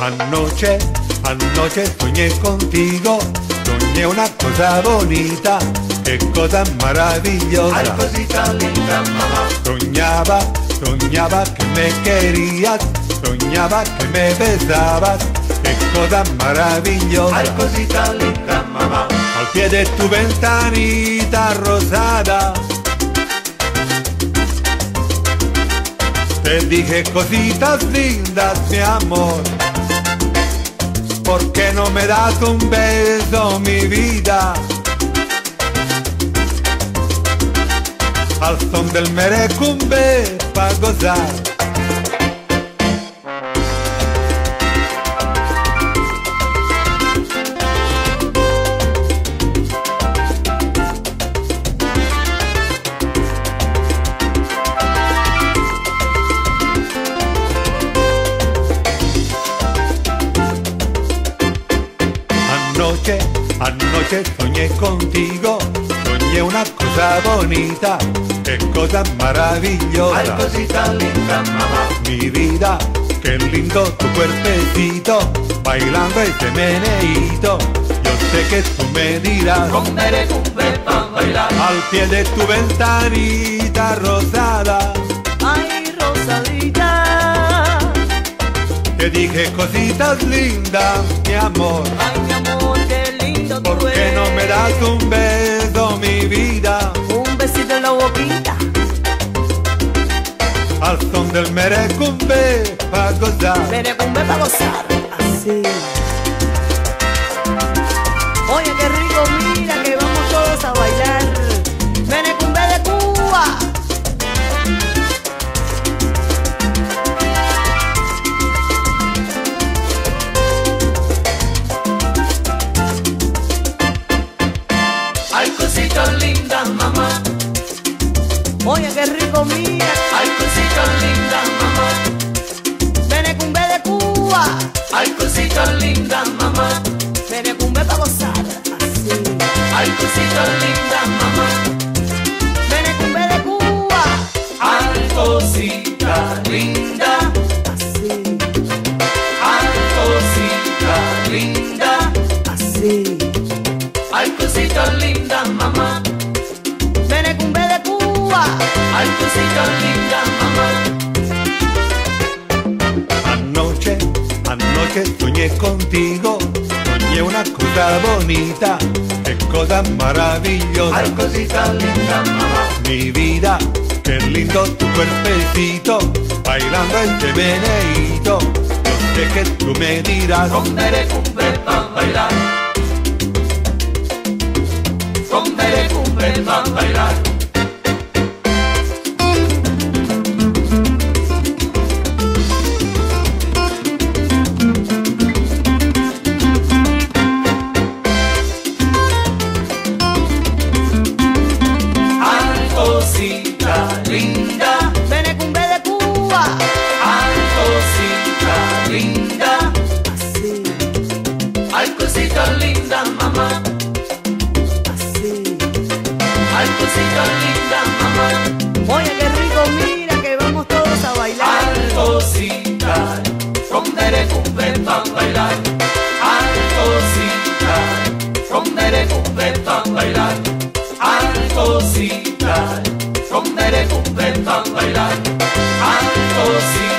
Anoche soñé contigo, soñé una cosa bonita, qué cosa maravillosa. Ay, cosita linda, mamá. Soñaba que me querías, soñaba que me besabas, qué cosa maravillosa. Ay, cosita linda, mamá. Al pie de tu ventanita rosada, te dije cositas lindas, mi amor. ¿Por qué no me das un beso, mi vida? Al son del merecumbe pa' gozar. Anoche soñé contigo, soñé una cosa bonita, qué cosa maravillosa. Ay, cosita linda, mamá. Mi vida, qué lindo tu cuerpecito, bailando ese meneíto. Yo sé que tú me dirás, con merecumbe pa' bailar. al pie de tu ventanita rosada, Ay, Rosadita, te dije cositas lindas, mi amor. ay, mi amor, qué lindo tú ¿Por qué eres. no me das un beso, mi vida? Un besito en la boquita. Al son del merecumbe pa' gozar. Merecumbe pa' gozar. Así. Oye, qué rico, mira que vamos todos a bailar. Merecumbe de Cuba. Ay, cosita linda, mamá. Oye, qué rico, mira. Ay, cosita linda, mamá. Merecumbe de Cuba. Ay, cosita linda, mamá. Merecumbe pa' gozar. Así. Ay, cosita linda, mamá. Merecumbe de Cuba. Ay, cosita linda. Así. Ay, cosita linda. Así. Ay, cosita linda, mamá. Merecumbe de Cuba. Ay, cosita linda, mamá. Anoche soñé contigo, soñé una cosa bonita, qué cosa maravillosa. Ay, cosita linda, mamá. Mi vida, qué lindo tu cuerpecito, bailando este meneíto. Yo sé que tú me dirás, Con merecumbe pa' bailar. Con merecumbe pa' bailar. Ay, cosita linda. Merecumbe de Cuba. Ay, cosita linda. Así. Ay, cosita linda, mamá. Así. Ay, cosita linda, mamá. Oye, qué rico, mira que vamos todos a bailar. Ay, cosita, con merecumbe pa' bailar. Ay, cosita, con merecumbe pa' bailar. Ay, cosita, con merecumbe pa' bailar. Ay, cosita.